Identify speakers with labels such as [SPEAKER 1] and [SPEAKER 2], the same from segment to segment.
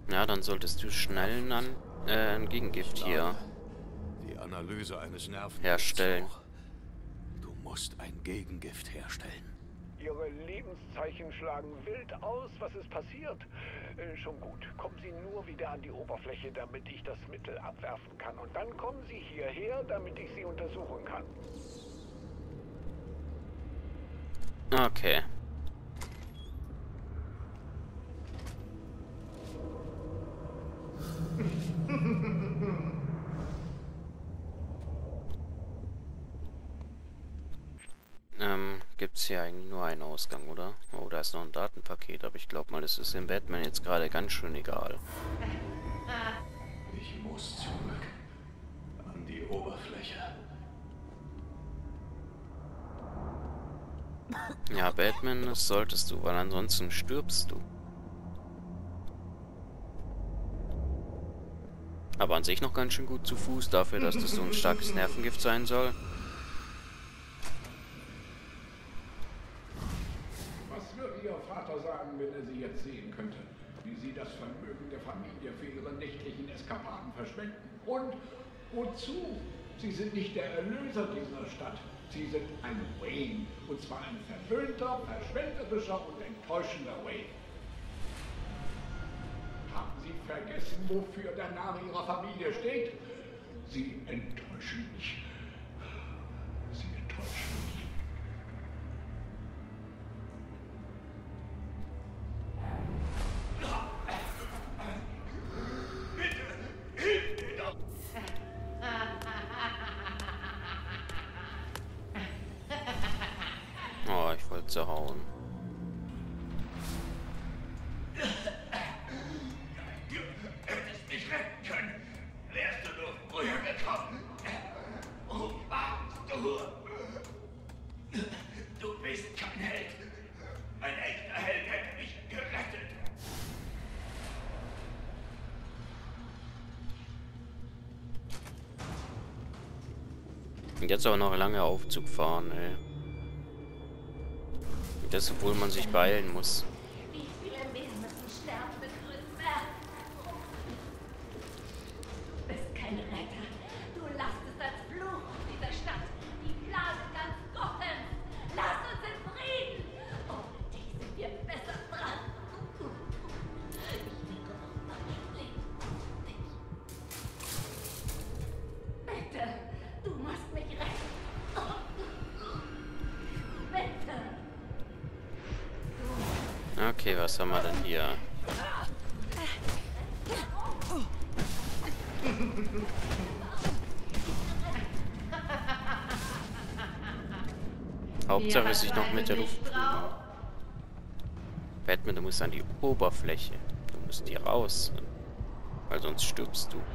[SPEAKER 1] Ja, dann solltest du schnell ein Gegengift hier
[SPEAKER 2] Die Analyse eines Nervengifts
[SPEAKER 1] herstellen.
[SPEAKER 2] auch. Du musst ein Gegengift herstellen.
[SPEAKER 3] Ihre Lebenszeichen schlagen wild aus. Was ist passiert? Schon gut. Kommen Sie nur wieder an die Oberfläche, damit ich das Mittel abwerfen kann. Und dann kommen Sie hierher, damit ich Sie untersuchen kann.
[SPEAKER 1] Okay. Gibt es hier eigentlich nur einen Ausgang, oder? Oh, da ist noch ein Datenpaket, aber ich glaube mal, das ist dem Batman jetzt gerade ganz schön egal.
[SPEAKER 2] Ich muss zurück an die Oberfläche.
[SPEAKER 1] Ja, Batman, das solltest du, weil ansonsten stirbst du. Aber an sich noch ganz schön gut zu Fuß, dafür, dass das so ein starkes Nervengift sein soll.
[SPEAKER 3] Was würde Ihr Vater sagen, wenn er Sie jetzt sehen könnte? Wie Sie das Vermögen der Familie für Ihre nächtlichen Eskapaden verschwenden? Und wozu? Sie sind nicht der Erlöser dieser Stadt. Sie sind ein Wayne. Und zwar ein verwöhnter, verschwenderischer und enttäuschender Wayne. Haben Sie vergessen, wofür der Name Ihrer Familie steht? Sie enttäuschen mich. Sie enttäuschen mich.
[SPEAKER 1] Oh, ich wollte sie hauen.
[SPEAKER 4] Du hättest mich retten können. Wärst du nur früher gekommen. Oh, warst du? Du bist kein Held. Ein echter Held hätte mich gerettet.
[SPEAKER 1] Und jetzt aber noch lange Aufzug fahren, ey. Das, obwohl man sich beeilen muss.
[SPEAKER 5] Wie viele mehr müssen sterben, begrüßt werden? Du bist kein Retter. Du lastest als Fluch auf dieser Stadt. Die Plage ganz Gothams. Lass uns in Frieden. Ohne dich sind wir besser dran. Ich wäre auch bereit, bitte, du musst mich retten. Bitte.
[SPEAKER 1] Okay, was haben wir denn hier? Hauptsache sich noch mit der Luft. Batman, du musst an die Oberfläche. Du musst hier raus. Weil sonst stirbst du.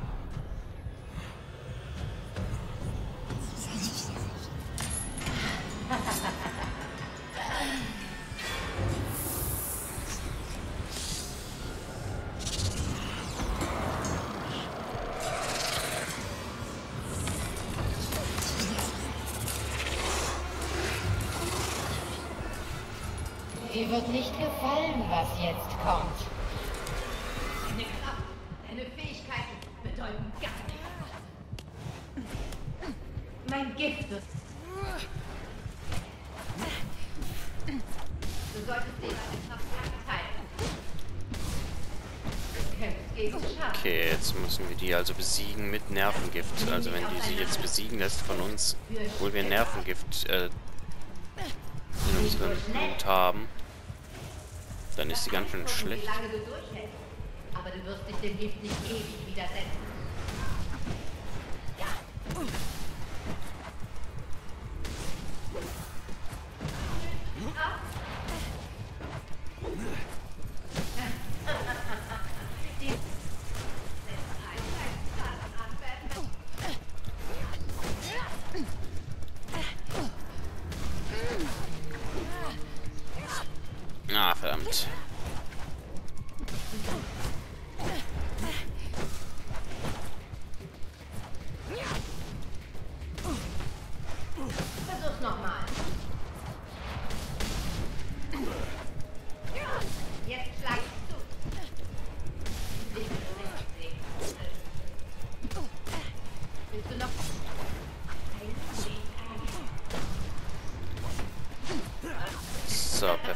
[SPEAKER 6] Dir wird nicht gefallen, was jetzt kommt.
[SPEAKER 5] Deine Kraft, deine Fähigkeiten bedeuten gar nichts. Mein Gift ist... Du solltest dir deine Kraft teilen. Du kämpfst gegen Schaden.
[SPEAKER 1] Okay, jetzt müssen wir die also besiegen mit Nervengift. Also wenn die sie jetzt besiegen lässt von uns, obwohl wir Nervengift in unserem Blut haben, dann ist sie ganz schön schlecht.
[SPEAKER 5] Wie lange du durchhältst. Aber du wirst dich dem Gift nicht ewig widersetzen.
[SPEAKER 1] Ah, verdammt.
[SPEAKER 5] Versuch's nochmal. Jetzt schlag ich zu.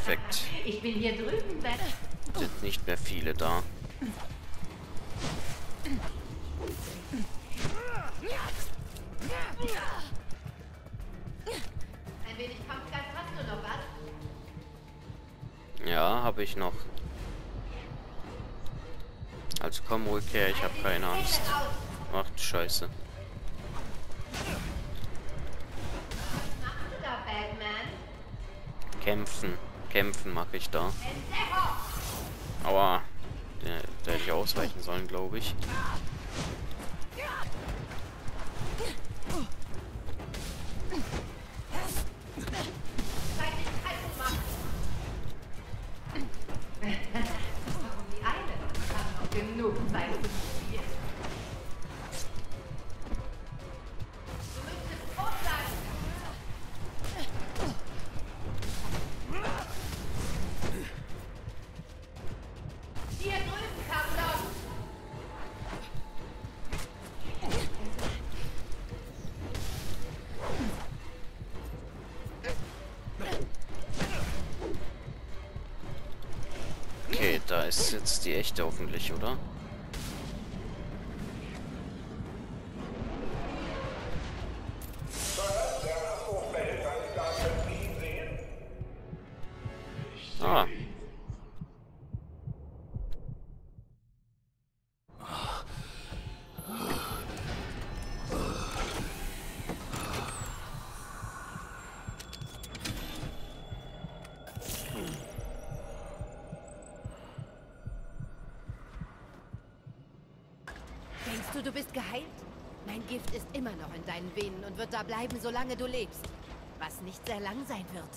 [SPEAKER 1] Perfekt.
[SPEAKER 5] Ich bin hier drüben, Bett.
[SPEAKER 1] Sind nicht mehr viele da.
[SPEAKER 5] Ein wenig Kampfgeist hast du noch, was?
[SPEAKER 1] Ja, habe ich noch. Also komm ruhig her, ich habe keine Angst. Ach, Scheiße.
[SPEAKER 5] Was machst du da, Batman?
[SPEAKER 1] Kämpfen. Kämpfen mache ich da.
[SPEAKER 5] Entdeckung!
[SPEAKER 1] Aua. Da hätte ich ausweichen sollen, glaube ich.
[SPEAKER 5] Zeig dich kalt machen. Warum die eine? Ich habe noch genug Zeit zu spielen. Du müsstest tot sein. Hier drüben, Kaplan.
[SPEAKER 1] Okay, da ist jetzt die echte hoffentlich, oder? Ah.
[SPEAKER 7] Denkst du, du bist geheilt? Mein Gift ist immer noch in deinen Venen und wird da bleiben, solange du lebst. Was nicht sehr lang sein wird.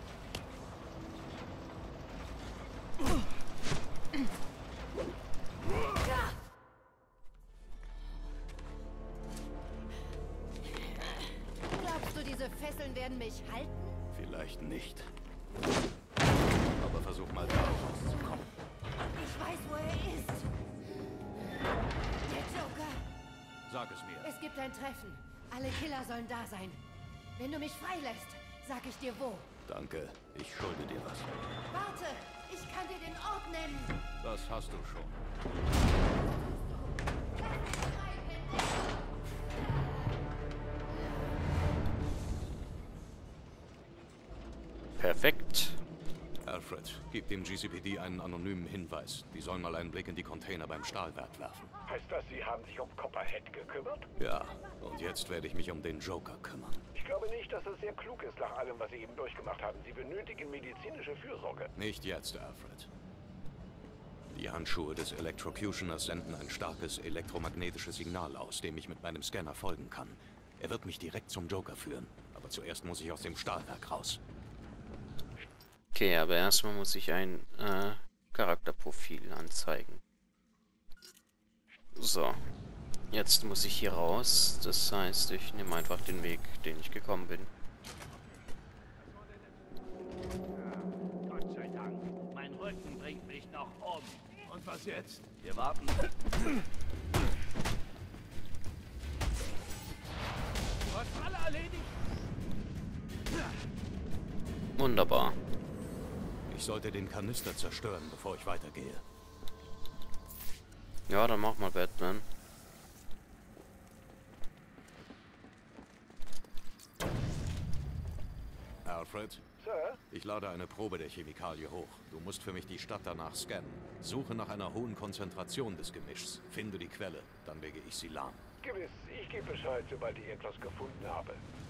[SPEAKER 7] Glaubst du, diese Fesseln werden mich halten?
[SPEAKER 2] Vielleicht nicht. Aber versuch mal da rauszukommen.
[SPEAKER 7] Ich weiß, wo er ist. Der Joker.
[SPEAKER 2] Sag es mir.
[SPEAKER 7] Es gibt ein Treffen. Alle Killer sollen da sein. Wenn du mich freilässt, sag ich dir wo.
[SPEAKER 2] Danke, ich schulde dir was.
[SPEAKER 7] Warte, ich kann dir den Ort nennen.
[SPEAKER 2] Das hast du schon.
[SPEAKER 1] Perfekt.
[SPEAKER 2] Alfred, gib dem GCPD einen anonymen Hinweis. Die sollen mal einen Blick in die Container beim Stahlwerk werfen.
[SPEAKER 3] Heißt das, Sie haben sich um Copperhead gekümmert?
[SPEAKER 2] Ja, und jetzt werde ich mich um den Joker kümmern.
[SPEAKER 3] Ich glaube nicht, dass das sehr klug ist, nach allem, was Sie eben durchgemacht haben. Sie benötigen medizinische Fürsorge.
[SPEAKER 2] Nicht jetzt, Alfred. Die Handschuhe des Electrocutioners senden ein starkes elektromagnetisches Signal aus, dem ich mit meinem Scanner folgen kann. Er wird mich direkt zum Joker führen. Aber zuerst muss ich aus dem Stahlwerk raus.
[SPEAKER 1] Okay, aber erstmal muss ich ein Charakterprofil anzeigen. So. Jetzt muss ich hier raus. Das heißt, ich nehme einfach den Weg, den ich gekommen bin.
[SPEAKER 4] Gott sei Dank. Mein Rücken bringt mich noch um.
[SPEAKER 3] Und was jetzt?
[SPEAKER 4] Wir warten.
[SPEAKER 3] Du hast alle erledigt?
[SPEAKER 1] Wunderbar.
[SPEAKER 2] Ich sollte den Kanister zerstören, bevor ich weitergehe.
[SPEAKER 1] Ja, dann mach mal Batman.
[SPEAKER 2] Alfred?
[SPEAKER 3] Sir?
[SPEAKER 2] Ich lade eine Probe der Chemikalie hoch. Du musst für mich die Stadt danach scannen. Suche nach einer hohen Konzentration des Gemischs. Finde die Quelle, dann lege ich sie lahm.
[SPEAKER 3] Gewiss. Ich gebe Bescheid, sobald ich etwas gefunden habe.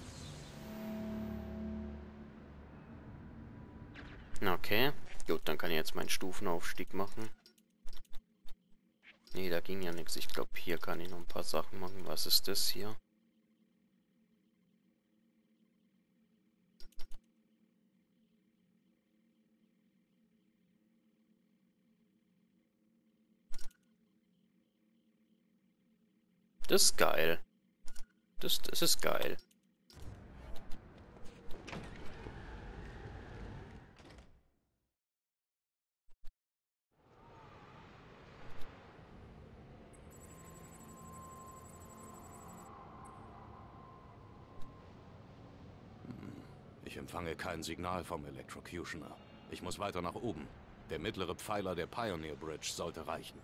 [SPEAKER 1] Okay. Gut, dann kann ich jetzt meinen Stufenaufstieg machen. Nee, da ging ja nichts. Ich glaube, hier kann ich noch ein paar Sachen machen. Was ist das hier? Das ist geil. Das ist geil.
[SPEAKER 2] Ich empfange kein Signal vom Electrocutioner. Ich muss weiter nach oben. Der mittlere Pfeiler der Pioneer Bridge sollte reichen.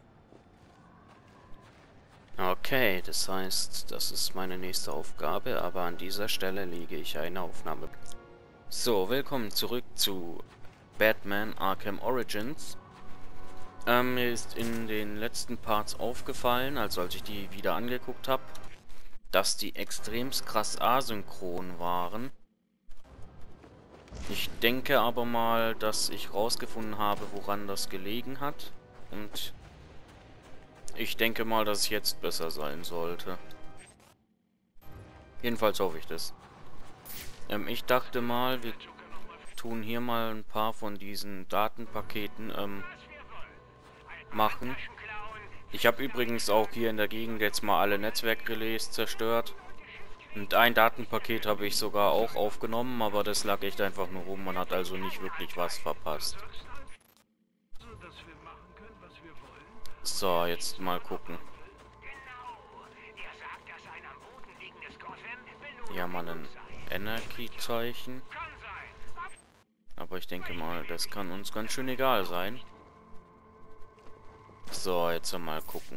[SPEAKER 1] Okay, das heißt, das ist meine nächste Aufgabe, aber an dieser Stelle lege ich eine Aufnahme. So, willkommen zurück zu Batman Arkham Origins. Mir ist in den letzten Parts aufgefallen, also als ich die wieder angeguckt habe, dass die extremst krass asynchron waren. Ich denke aber mal, dass ich rausgefunden habe, woran das gelegen hat. Und ich denke mal, dass es jetzt besser sein sollte. Jedenfalls hoffe ich das. Ich dachte mal, wir tun hier mal ein paar von diesen Datenpaketen machen. Ich habe übrigens auch hier in der Gegend jetzt mal alle Netzwerkrelais zerstört. Und ein Datenpaket habe ich sogar auch aufgenommen, aber das lag echt einfach nur rum. Man hat also nicht wirklich was verpasst. So, jetzt mal gucken. Hier haben wir ein Energy-Zeichen. Aber ich denke mal, das kann uns ganz schön egal sein. So, jetzt mal gucken.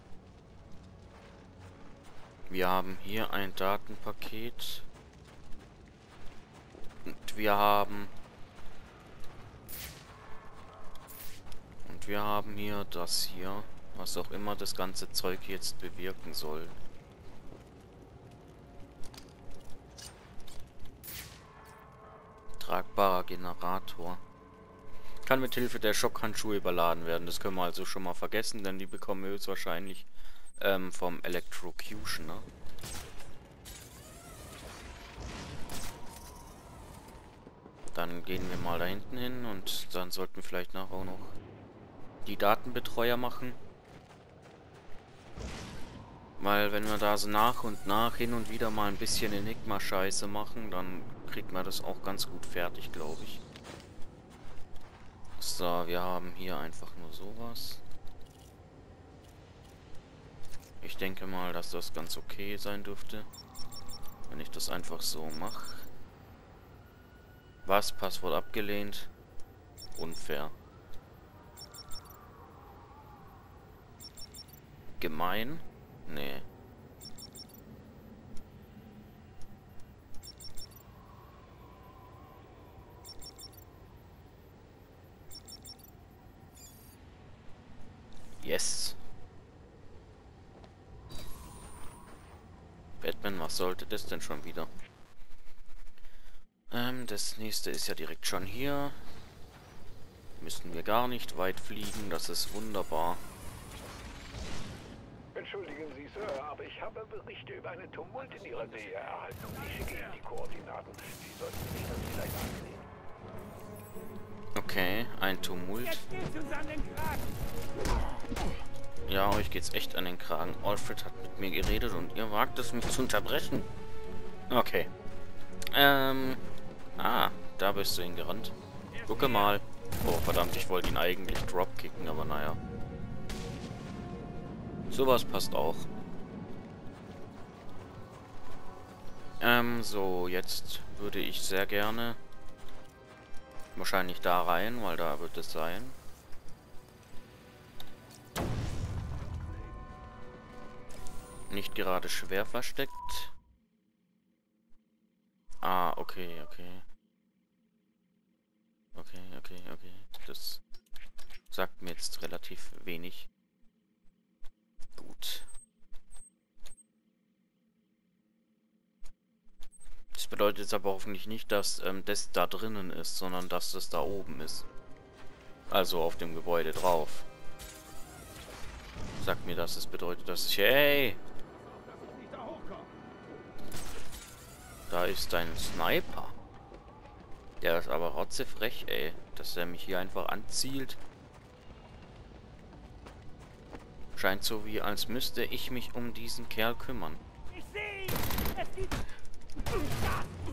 [SPEAKER 1] Wir haben hier ein Datenpaket. Und wir haben hier das hier. Was auch immer das ganze Zeug jetzt bewirken soll. Tragbarer Generator. Kann mit Hilfe der Schockhandschuhe überladen werden. Das können wir also schon mal vergessen, denn die bekommen wir höchstwahrscheinlich vom Electrocution, ne? Dann gehen wir mal da hinten hin und dann sollten wir vielleicht nachher auch noch die Datenbetreuer machen. Weil wenn wir da so nach und nach hin und wieder mal ein bisschen Enigma-Scheiße machen, dann kriegt man das auch ganz gut fertig, glaube ich. So, wir haben hier einfach nur sowas. Ich denke mal, dass das ganz okay sein dürfte, wenn ich das einfach so mache. Was? Passwort abgelehnt? Unfair. Gemein? Nee. Yes. Batman, was sollte das denn schon wieder? Das nächste ist ja direkt schon hier. Müssen wir gar nicht weit fliegen, das ist wunderbar.
[SPEAKER 3] Entschuldigen Sie, Sir, aber ich habe Berichte über einen Tumult in Ihrer Nähe erhalten. Ich schicke Ihnen die Koordinaten. Sie sollten sich das vielleicht ansehen.
[SPEAKER 1] Okay, ein Tumult. Ja, euch geht's echt an den Kragen. Alfred hat mit mir geredet und ihr wagt es, mich zu unterbrechen. Okay. Da bist du hingerannt. Gucke mal. Oh, verdammt, ich wollte ihn eigentlich dropkicken, aber naja. Sowas passt auch. So, jetzt würde ich sehr gerne wahrscheinlich da rein, weil da wird es sein. Nicht gerade schwer versteckt. Ah, okay. Okay. Das sagt mir jetzt relativ wenig. Gut. Das bedeutet jetzt aber hoffentlich nicht, dass das da drinnen ist, sondern dass das da oben ist. Also auf dem Gebäude drauf. Sagt mir, dass es bedeutet, dass ich... Hey! Da ist ein Sniper. Der ist aber rotzefrech, ey. Dass er mich hier einfach anzielt. Scheint so wie, als müsste ich mich um diesen Kerl kümmern.
[SPEAKER 4] Ich sehe ihn! Es gibt...